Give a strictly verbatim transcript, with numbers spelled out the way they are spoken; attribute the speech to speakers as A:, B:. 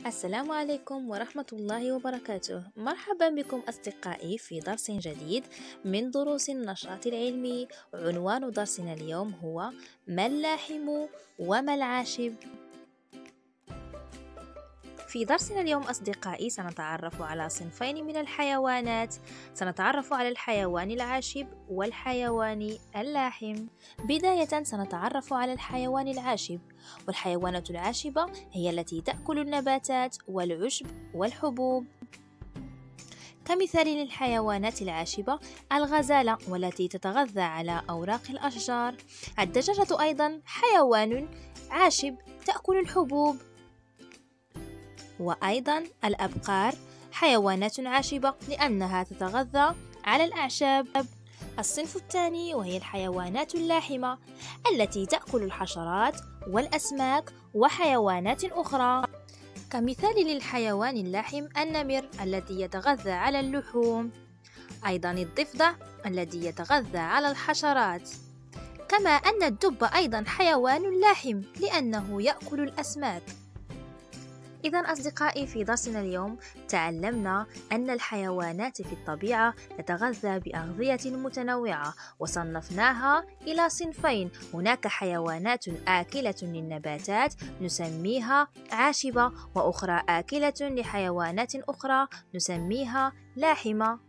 A: السلام عليكم ورحمة الله وبركاته. مرحبا بكم أصدقائي في درس جديد من دروس النشاط العلمي. عنوان درسنا اليوم هو ما اللاحم وما العاشب. في درسنا اليوم أصدقائي سنتعرف على صنفين من الحيوانات. سنتعرف على الحيوان العاشب والحيوان اللاحم. بداية سنتعرف على الحيوان العاشب، والحيوانات العاشبة هي التي تأكل النباتات والعشب والحبوب. كمثال للحيوانات العاشبة الغزالة، والتي تتغذى على أوراق الأشجار. الدجاجة أيضا حيوان عاشب تأكل الحبوب. وأيضا الأبقار حيوانات عاشبة لأنها تتغذى على الأعشاب. الصنف الثاني وهي الحيوانات اللاحمة التي تأكل الحشرات والأسماك وحيوانات أخرى. كمثال للحيوان اللاحم النمر الذي يتغذى على اللحوم، أيضا الضفدع الذي يتغذى على الحشرات، كما أن الدب أيضا حيوان لاحم لأنه يأكل الأسماك. إذن أصدقائي، في درسنا اليوم تعلمنا أن الحيوانات في الطبيعة تتغذى بأغذية متنوعة، وصنفناها إلى صنفين. هناك حيوانات آكلة للنباتات نسميها عاشبة، وأخرى آكلة لحيوانات أخرى نسميها لاحمة.